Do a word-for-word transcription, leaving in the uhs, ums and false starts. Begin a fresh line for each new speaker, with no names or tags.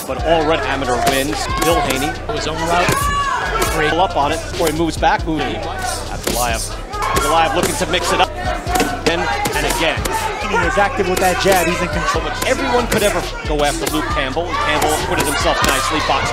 but already amateur wins. Bill Haney.
His own route.
Great. Up on it, or he moves back. Moody. Abdullaev. Abdullaev looking to mix it up. Again and again.
Haney is active with that jab. He's in control.
Everyone could ever go after Luke Campbell, and Campbell acquitted himself nicely. Box